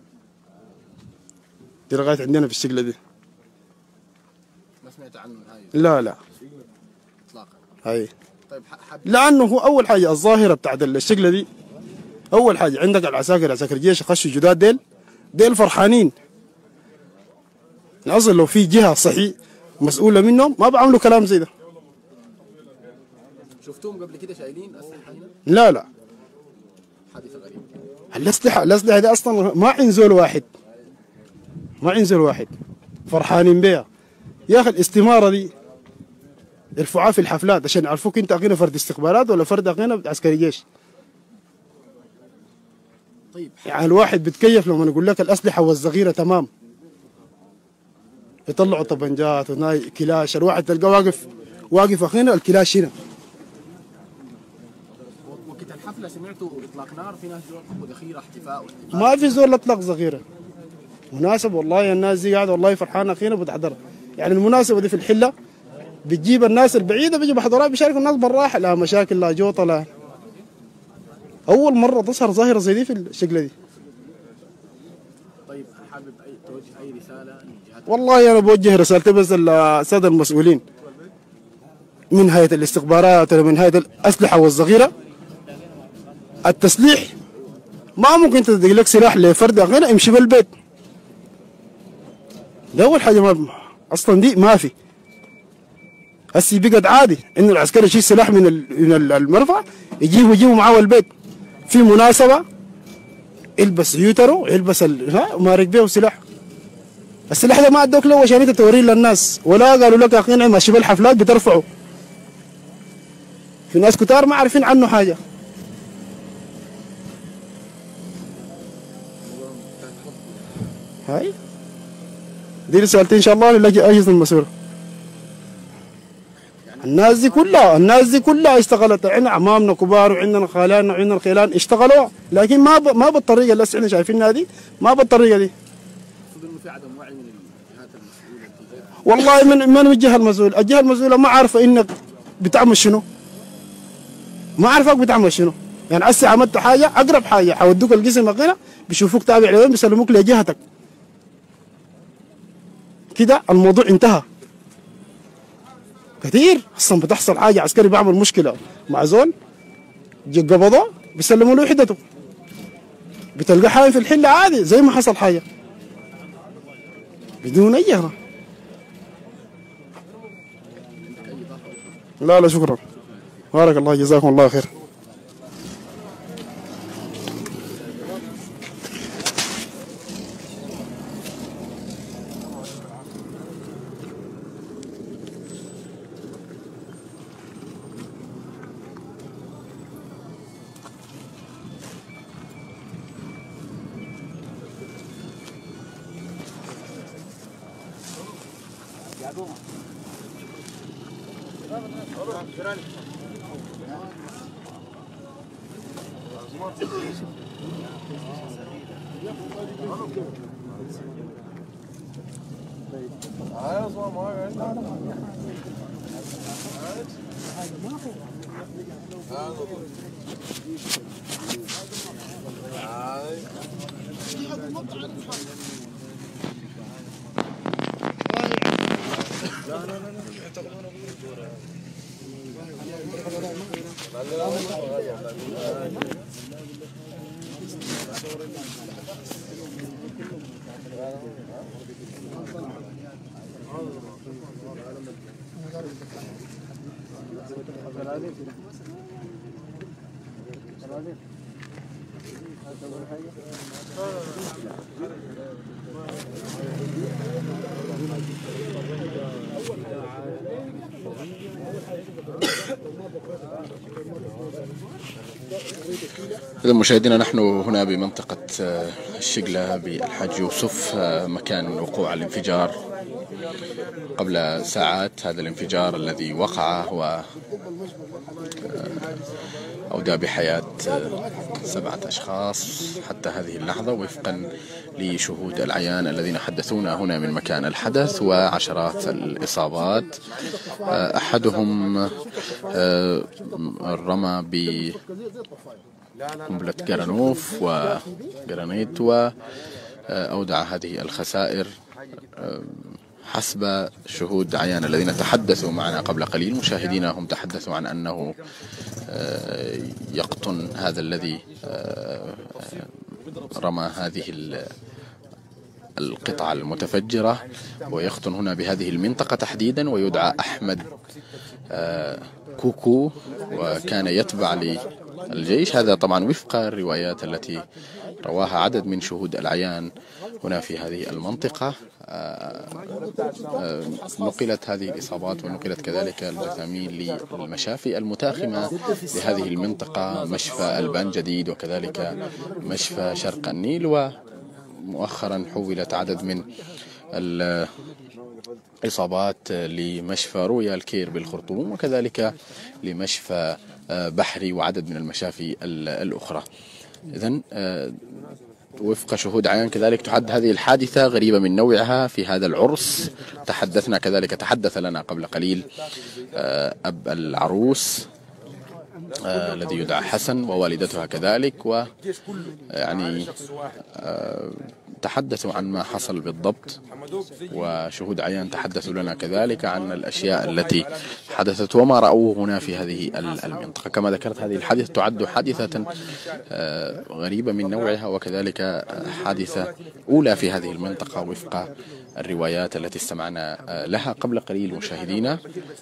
دي لغايه عندنا بالشكل دي. ما سمعت عنه هاي؟ لا لا اطلاقا. هاي طيب حد... لانه هو اول حاجه الظاهره بتاعت الشكل دي، اول حاجه عندك العساكر عساكر الجيش خشوا جداد ديل ديل فرحانين. اصلا لو في جهه صحي مسؤوله منهم ما بعملوا كلام زي ده. شفتوهم قبل كده شايلين اسلحه هنا؟ لا لا حادثه غريبه. الاسلحه الاسلحه دي اصلا ما عند زول واحد، ما عند زول واحد فرحانين بيها. يا اخي الاستماره دي ارفعوها في الحفلات عشان يعرفوك انت اخينا فرد استخبارات ولا فرد اخينا عسكري جيش. طيب يعني الواحد بيتكيف لما نقول لك الاسلحه والذخيره تمام، يطلعوا طبنجات وناي كلاش، الواحد تلقاه واقف واقف اخينا الكلاش هنا. وقت الحفله سمعتوا اطلاق نار؟ في ناس جوا ذخيره احتفاء واحتفال؟ ما في زول اطلق ذخيره. مناسب والله الناس دي قاعده والله فرحانه اخينا بتحضر. يعني المناسبه دي في الحله بتجيب الناس البعيده بيجي بحضرها بيشاركوا الناس بالراحه، لا مشاكل لا جوطه لا. اول مره تظهر ظاهره زي دي في الشكل دي. طيب حابب اي توجه اي رساله للجهات؟ والله انا بوجه رسالتي بس للساده المسؤولين من هيئه الاستخبارات ومن هيئه الاسلحه والذخيره. التسليح ما ممكن تدق لك سلاح لفرد غير امشي بالبيت. ده اول حاجه، ما اصلا دي ما في. هسي بقت عادي انه العسكري يشيل سلاح من من المرفع يجيبه يجيبه معاه البيت. في مناسبه يلبس يوترو يلبس ها ومارك بيه سلاح. السلاح ده ما ادوك له عشان انت توريه للناس، ولا قالوا لك يا اخي نعم ماشي بالحفلات بترفعه. في ناس كتار ما عارفين عنه حاجه. هاي دي رسالتي ان شاء الله للاجهزه المسؤوله. الناس دي كلها الناس دي كلها اشتغلت، عندنا عمامنا كبار وعندنا خالاننا وعندنا الخيلان اشتغلوا، لكن ما ب... ما بالطريقه اللي احنا شايفينها دي، ما بالطريقه دي. انه في عدم وعي من الجهات المسؤوله؟ والله من من الجهه المسؤوله، الجهه المسؤوله ما عارفه انك بتعمل شنو. ما عارفك بتعمل شنو، يعني هسه عملت حاجه اقرب حاجه حودوك القسم هنا بيشوفوك تابع لوين بيسلموك لجهتك. كده الموضوع انتهى. كثير اصلا بتحصل حاجه عسكري بعمل مشكله مع زول قبضوه بيسلموا له وحدته، بتلقى حاجه في الحله عادي زي ما حصل حاجه بدون اي هرا. لا لا شكرا، بارك الله جزاكم الله خير. إذا مشاهدينا نحن هنا بمنطقة الشقلة بالحاج يوسف، مكان وقوع الانفجار قبل ساعات. هذا الانفجار الذي وقع هو أودى بحياة سبعة أشخاص حتى هذه اللحظة وفقا لشهود العيان الذين حدثونا هنا من مكان الحدث، وعشرات الإصابات. أحدهم رمى ب قنبلة جرانوف وجرانيت وأودع هذه الخسائر حسب شهود عيان الذين تحدثوا معنا قبل قليل. مشاهدينا هم تحدثوا عن أنه يقطن هذا الذي رمى هذه القطعة المتفجرة ويقطن هنا بهذه المنطقة تحديدا، ويدعى أحمد كوكو وكان يتبع للجيش. هذا طبعا وفق الروايات التي رواها عدد من شهود العيان هنا في هذه المنطقة. نقلت هذه الإصابات ونقلت كذلك الجثامين للمشافي المتاخمة لهذه المنطقة، مشفى البان جديد وكذلك مشفى شرق النيل، ومؤخرا حولت عدد من الإصابات لمشفى رويال كير بالخرطوم وكذلك لمشفى بحري وعدد من المشافي الأخرى. إذن وفق شهود عيان كذلك تعد هذه الحادثة غريبة من نوعها في هذا العرس. تحدثنا كذلك تحدث لنا قبل قليل أب العروس الذي يدعى حسن ووالدتها كذلك، ويعني تحدثوا عن ما حصل بالضبط، وشهود عيان تحدثوا لنا كذلك عن الأشياء التي حدثت وما رأوه هنا في هذه المنطقة. كما ذكرت، هذه الحادثة تعد حادثة غريبة من نوعها، وكذلك حادثة أولى في هذه المنطقة وفق الروايات التي استمعنا لها قبل قليل مشاهدينا.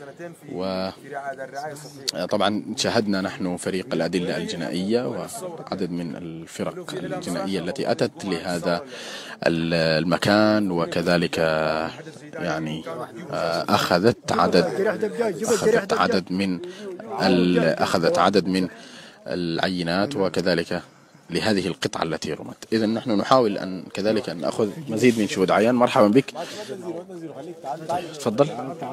وطبعا شاهدنا نحن فريق الأدلة الجنائية وعدد من الفرق الجنائية التي أتت لهذا المكان، وكذلك يعني أخذت عدد أخذت عدد من أخذت عدد من العينات وكذلك لهذه القطعة التي رمت. إذا نحن نحاول أن كذلك أن نأخذ مزيد من شهود عيان. مرحبا بك. تفضل.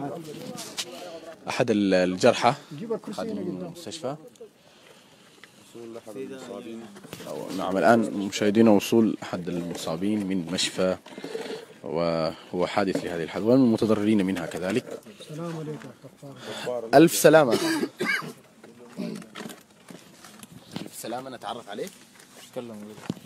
أحد الجرحى خادم المستشفى. نعم، الآن مشاهدينا وصول أحد المصابين من مشفى، وهو حادث لهذه الحادثة والمتضررين منها كذلك. السلام عليكم. ألف سلامة. ألف سلامة. نتعرف عليك. تكلم.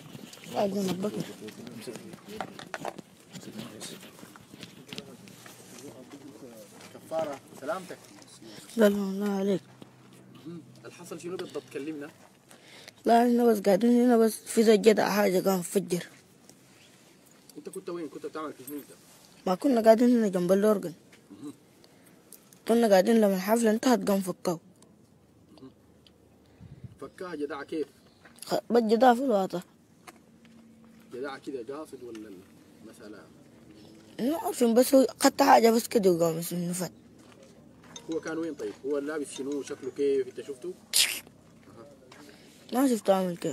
كفارة سلامتك. سلام الله عليك. الحصل شنو بالضبط؟ كلمنا. لا هنا بس قاعدين هنا بس في سجادة حاجة كان فجر. انت كنت وين؟ كنت بتعمل في شنو انت؟ ما كنا قاعدين هنا جنب الأورجن. كنا قاعدين لما الحفلة انتهت قام فكاو. فكاها جداعة كيف؟ بس جداعة في الواطة. جداعة كده قاصد ولا المسألة؟ ما عارفين، بس هو خدت حاجة بس كده وقام منه فات. هو كان وين طيب؟ هو لابس شنو؟ شكله كيف؟ انت شفته؟ ما شفته عامل كيف.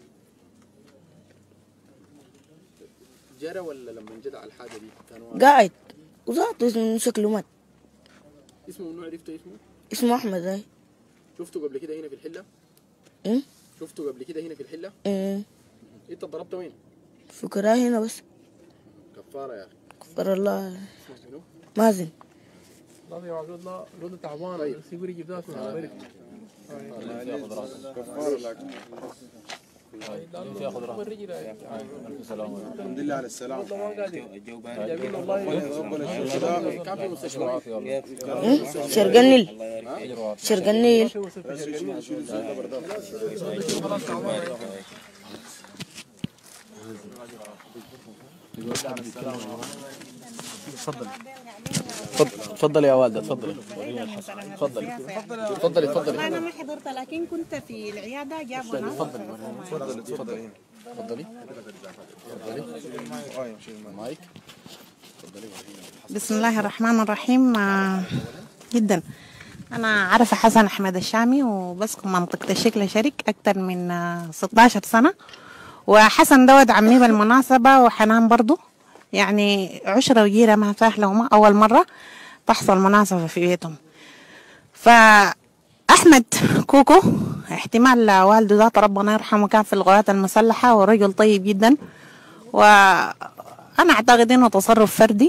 جرى ولا لما انجدع الحاجة دي كان قاعد وذاته اسمه شكله مات. اسمه منو عرفته اسمه؟ اسمه أحمد. هاي شفته قبل كده هنا في الحلة؟ ايه؟ شفته قبل كده هنا في الحلة؟ ايه. انت ضربته وين؟ في كراه هنا بس. كفارة يا اخي. كفر الله. مازن. لا يا عبد الله رد تعبان. طيب سيبوري جبدات من امريكا. كفارة لكن ياخذ راحته. الحمد لله على السلامة. الجو بارد جميل والله. كان في مستشفى شرقنيل. شرقنيل. تفضل تفضل يا والدة. تفضلي ورينا الحصل. تفضلي تفضلي تفضلي. انا ما حضرت لكن كنت في العياده جابوا ناس. تفضلي تفضلي تفضلي تفضلي مايك. بسم الله الرحمن الرحيم. جدا انا عارفه حسن احمد الشامي وبسكن منطقه الشكل شرك اكثر من ستة عشر سنه، وحسن دود عمي بالمناسبه وحنان برضو، يعني عشرة وجيرة ما فاهلهما أول مرة تحصل مناسبة في بيتهم. فأحمد كوكو احتمال والده ذات ربنا يرحمه كان في القوات المسلحة ورجل طيب جدا، وأنا أعتقد أنه تصرف فردي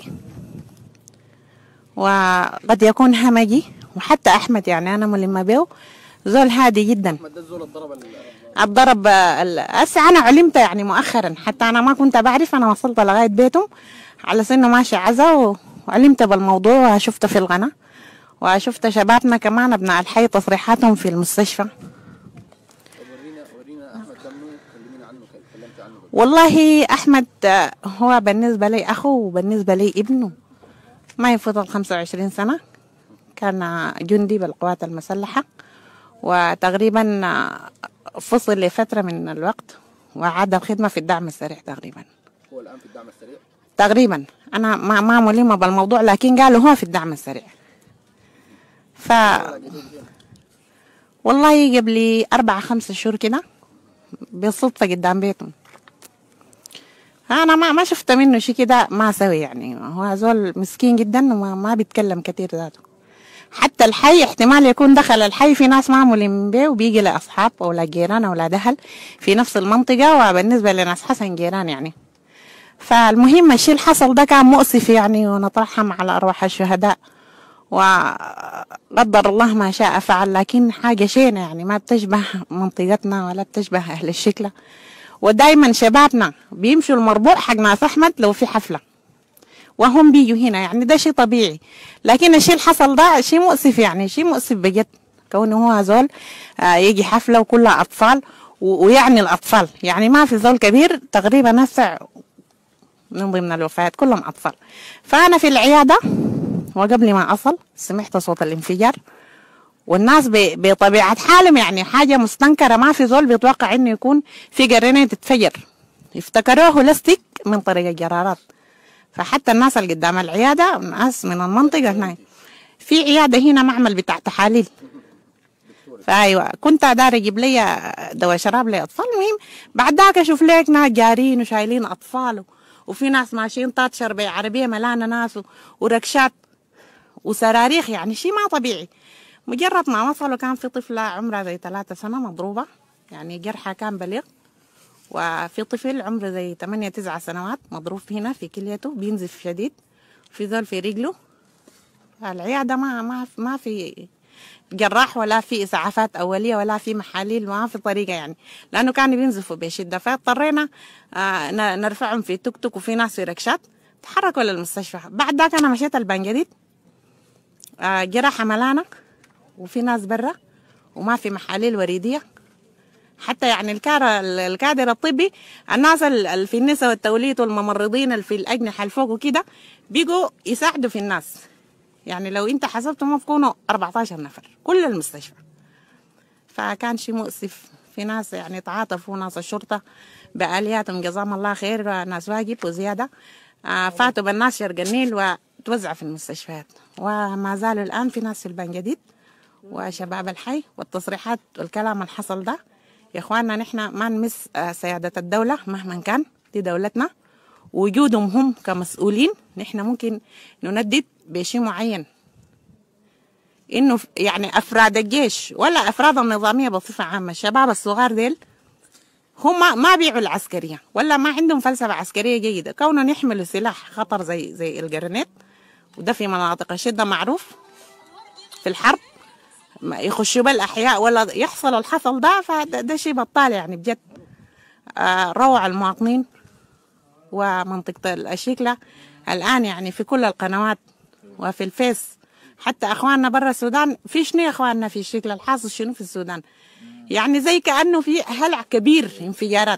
وقد يكون همجي، وحتى أحمد يعني أنا ملمة به زول هادي جدا. أحمد ده الزول الضرب الضرب هسه انا علمت يعني مؤخرا، حتى انا ما كنت بعرف، انا وصلت لغايه بيتهم على سنه ماشي عزا وعلمت بالموضوع وشفته في القناه، وشفت شبابنا كمان ابناء الحي تصريحاتهم في المستشفى. ورينا ورينا احمد ده منو؟ كلمينا عنه. كلمت عنه. والله احمد هو بالنسبه لي اخو وبالنسبه لي ابنه، ما يفوت ال خمسة وعشرين سنه، كان جندي بالقوات المسلحه وتقريبا فصل لفترة من الوقت وعاد الخدمة في الدعم السريع تقريبا. هو الآن في الدعم السريع؟ تقريبا أنا ما ما ملمة بالموضوع، لكن قالوا هو في الدعم السريع. ف والله قبل أربعة خمسة شهور كده بالصدفة قدام بيتهم. أنا ما ما شفت منه شيء كده ما سوي، يعني هو زول مسكين جدا وما ما بيتكلم كتير ذاته. حتى الحي احتمال يكون دخل الحي في ناس ما ملم به وبيجي لأصحاب أو لجيران أو لأهل في نفس المنطقة، وبالنسبة لناس حسن جيران يعني. فالمهم الشيء اللي حصل ده كان مؤسف يعني، ونترحم على أرواح الشهداء وقدر الله ما شاء فعل، لكن حاجة شينة يعني ما بتشبه منطقتنا ولا بتشبه أهل الشكلة ودايما شبابنا بيمشوا المربوع حق ناس أحمد لو في حفلة، وهم بيجوا هنا، يعني ده شيء طبيعي. لكن الشيء اللي حصل ده شيء مؤسف، يعني شيء مؤسف بجد، كونه هو زول آه يجي حفلة وكلها أطفال، ويعني الأطفال يعني ما في زول كبير تقريبا هسه من ضمن الوفيات كلهم أطفال. فأنا في العيادة وقبل ما أصل سمعت صوت الانفجار، والناس بطبيعة حالهم يعني حاجة مستنكرة، ما في زول بيتوقع إنه يكون في جرينة تتفجر، افتكروه لاستيك من طريق الجرارات. فحتى الناس اللي قدام العيادة ناس من المنطقة هنا، في عيادة هنا معمل بتاع تحاليل، فايوه كنت ادار اجيب لي دواء شراب لاطفال. المهم بعد ذاك اشوف ليك ناس جارين وشايلين اطفال، وفي ناس ماشيين طاتشر بعربيه ملانه ناس وركشات وصراريخ، يعني شيء ما طبيعي. مجرد ما وصلوا كان في طفله عمرها زي ثلاثة سنة مضروبه، يعني جرحها كان بليغ، وفي طفل عمره زي ثمانية تسعة سنوات مضروب هنا في كليته بينزف شديد، في ذول في رجله. العياده ما ما ما في جراح ولا في اسعافات اوليه ولا في محاليل، ما في طريقه يعني، لانه كانوا بينزفوا بشده. فاضطرينا آه نرفعهم في توك توك، وفي ناس في ركشات تحركوا للمستشفى. بعد ذاك انا مشيت البنجديد، آه جراحه ملانه وفي ناس برا وما في محاليل وريديه. حتى يعني الكادر الطبي، الناس اللي في النساء والتوليد والممرضين اللي في الاجنحه الفوق وكده بيجوا يساعدوا في الناس. يعني لو انت حسبتهم بكونوا أربعة عشر نفر كل المستشفى. فكان شيء مؤسف. في ناس يعني تعاطفوا، ناس الشرطة بآلياتهم جزاهم الله خير، ناس واجب وزيادة آه فاتوا بالناس شرق النيل وتوزع في المستشفيات. وما زالوا الآن في ناس في البنجديد وشباب الحي. والتصريحات والكلام اللي حصل ده يا اخواننا، نحن ما نمس آه سيادة الدولة مهما كان، دي دولتنا، وجودهم هم كمسؤولين. نحن ممكن نندد بشيء معين، انه يعني افراد الجيش ولا افراد النظاميه بصفه عامه، الشباب الصغار ديل هم ما بيعوا العسكريه ولا ما عندهم فلسفه عسكريه جيده. كونهم يحملوا سلاح خطر زي زي الجرنيت، وده في مناطق الشده معروف في الحرب، يخشوا بالاحياء ولا يحصل الحصل ده، فده شيء بطال يعني بجد. آه روع المواطنين. ومنطقه الشيكله الان يعني في كل القنوات وفي الفيس، حتى اخواننا برا السودان في شنو يا اخواننا في الشكل الحاصل شنو في السودان، يعني زي كانه في هلع كبير انفجارات.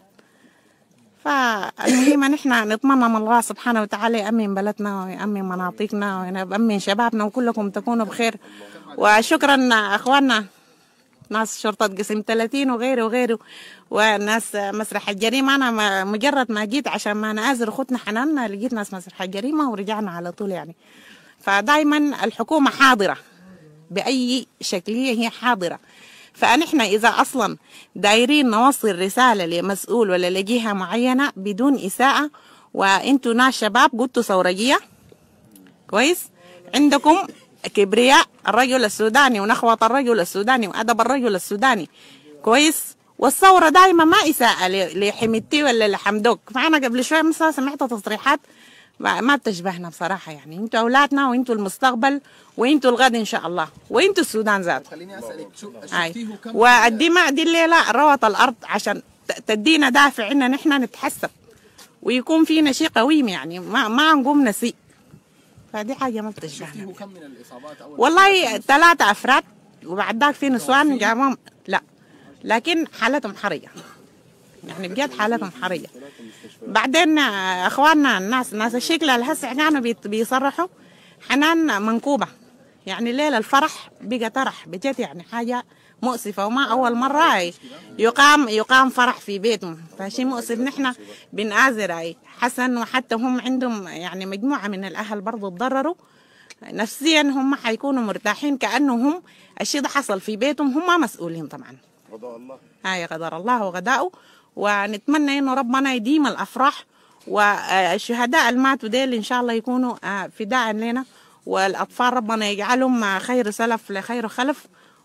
فالمهم نحن نتمنى من الله سبحانه وتعالى يأمن بلدنا ويأمن مناطقنا ويأمن شبابنا، وكلكم تكونوا بخير. وشكرا اخواننا ناس شرطة قسم ثلاثين وغيره وغيره، وناس مسرح الجريمة. أنا مجرد ما جيت عشان ما نآزر أختنا حنان لقيت ناس مسرح الجريمة ورجعنا على طول يعني. فدايما الحكومة حاضرة بأي شكلية، هي حاضرة. فنحن إذا أصلا دايرين نوصل رسالة لمسؤول ولا لجهة معينة بدون إساءة، وإنتوا ناس شباب قلتوا ثورجية كويس، عندكم كبرياء الرجل السوداني ونخوة الرجل السوداني وأدب الرجل السوداني كويس، والثورة دائما ما إساءة لحميدتي ولا لحمدوك. فأنا قبل شوية مثلا سمعت تصريحات ما بتشبهنا بصراحة. يعني انتوا أولادنا وانتوا المستقبل وانتوا الغد إن شاء الله، وانتوا السودان ذات. خليني أسألك شو شفتيه كم والدماء دي الليلة روت الأرض عشان تدينا دافع إن نحن نتحسب ويكون فينا شيء قويم، يعني ما ما نقوم نسيء. فدي حاجة ما بتشبهنا. كم من الإصابات أول؟ والله ثلاثة أفراد، وبعد ذاك في نسوان جابهم لا، لكن حالتهم حرجة، يعني بجد حالتهم حرجة. بعدين اخواننا الناس ناس الشكل هسه كانوا بيصرحوا حنان منكوبة، يعني ليلة الفرح بقى طرح بجد، يعني حاجة مؤسفة. وما أول مرة يقام يقام فرح في بيتهم، فشي مؤسف. نحن بنآزر حسن، وحتى هم عندهم يعني مجموعة من الأهل برضو تضرروا نفسيا، هم حيكونوا مرتاحين كأنه هم الشيء ده حصل في بيتهم، هم مسؤولين طبعا. قضاء الله. هاي قدر الله وغداؤه. ونتمنى إنه ربنا يديم الأفراح، والشهداء الماتوا ديل إن شاء الله يكونوا فداء لنا، والأطفال ربنا يجعلهم خير سلف لخير خلف.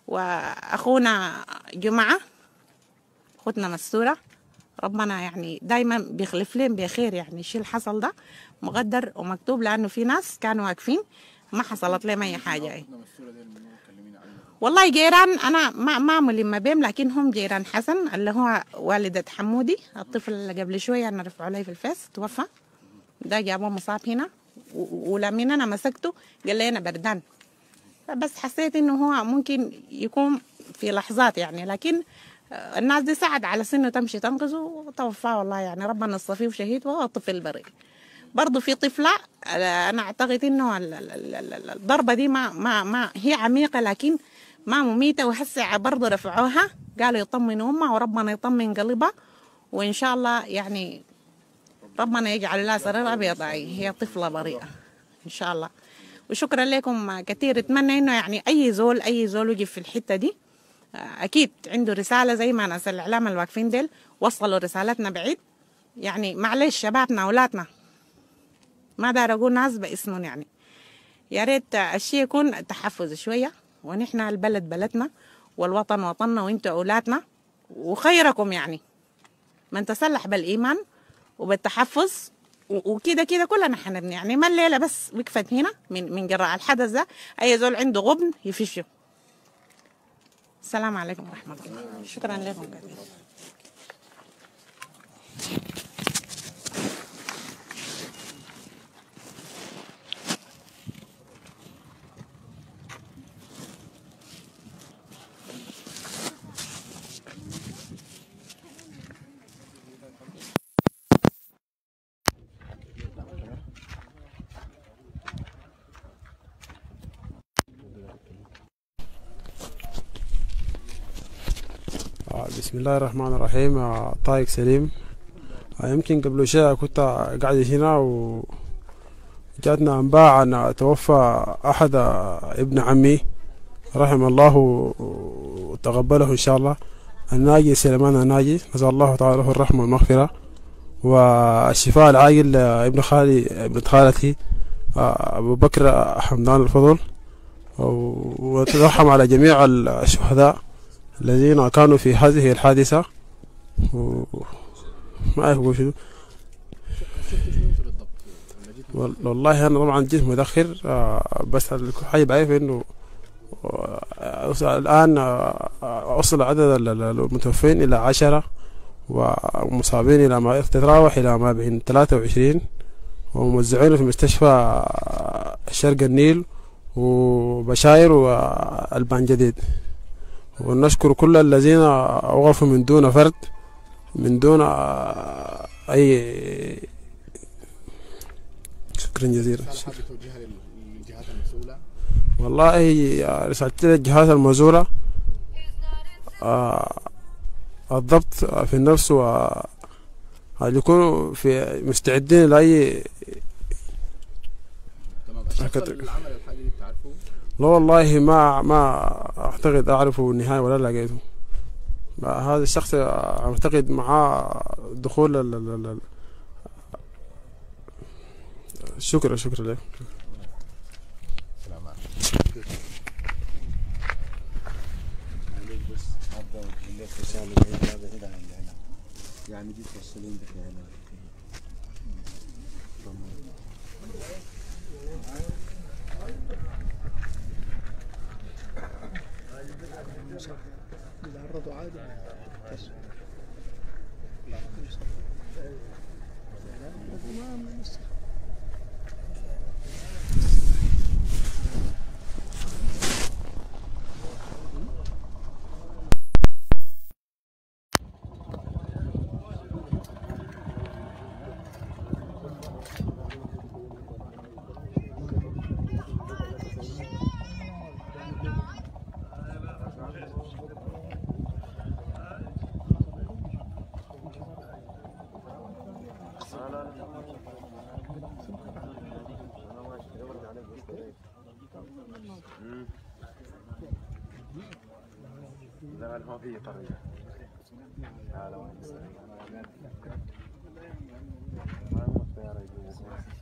وأخونا جمعة أختنا مستورة ربنا يعني دايما بيخلف لهم بخير، يعني الشيء اللي حصل ده مقدر ومكتوب، لأنه في ناس كانوا واقفين ما حصلت لهم أي حاجة. والله جيران أنا ما ما ملمة بهم، لكن هم جيران حسن اللي هو والدة حمودي الطفل اللي قبل شوية أنا رفعوا عليه في الفيس توفى، ده جابوه مصاب هنا، ولما أنا مسكته قال لي أنا بردان، بس حسيت إنه هو ممكن يكون في لحظات يعني، لكن الناس دي ساعد على سنه تمشي تنقذه وتوفى والله يعني ربنا يصفيه وشهيد وهو طفل بريء. برضه في طفلة أنا أعتقد إنه الضربة دي ما ما ما هي عميقة لكن ما مميتة، وهسه برضه رفعوها قالوا يطمنوا أمها وربنا يطمن قلبها، وإن شاء الله يعني ربنا يجعل لها سرير أبيض، هي طفلة بريئة إن شاء الله. وشكرا لكم كثير، اتمنى إنه يعني أي زول أي زول يجي في الحتة دي أكيد عنده رسالة زي ما ناس الإعلام الواقفين ديل وصلوا رسالتنا بعيد، يعني معلش شبابنا أولادنا ما دار أقول ناس باسمهم، يعني يا ريت الشيء يكون تحفز شوية، ونحن البلد بلدنا والوطن وطننا وانتوا أولادنا، وخيركم يعني من تسلح بالإيمان وبالتحفز، وكده كده كلنا حنبني يعني ما الليلة بس وقفت هنا من من جراء الحدث ده، أي زول عنده غبن يفشه. السلام عليكم ورحمة الله، شكرا لكم كثير. بسم الله الرحمن الرحيم. طارق سليم. يمكن قبل شيء كنت قاعد هنا وجاتنا انباء عن توفى احد ابن عمي رحم الله وتقبله ان شاء الله، الناجي سليمان الناجي، نسأل الله تعالى له الرحمه والمغفره والشفاء العاجل ابن خالي ابن خالتي ابو بكر حمدان الفضل، وترحم على جميع الشهداء الذين كانوا في هذه الحادثة. و... ما أعرف شو والله أنا طبعا جيت متأخر، بس الحاجة بعرف إنه الآن وصل عدد المتوفين إلى عشرة ومصابين إلى ما تتراوح إلى ما بين ثلاثة وعشرين، وموزعين في مستشفى شرق النيل وبشاير والبان جديد. ونشكر كل الذين وقفوا من دون فرد من دون أي، شكرا جزيلا. والله رسالتي للجهات المسؤولة الضبط في النفس ويكونوا في مستعدين لأي. لا والله ما ما اعتقد اعرفه النهاية ولا لقيته. هذا الشخص اعتقد معاه دخول ال ال ال شكرا شكرا لك. يعني دي توصلين بيتعرضوا عادي لا ما في طريقة. تعالوا وين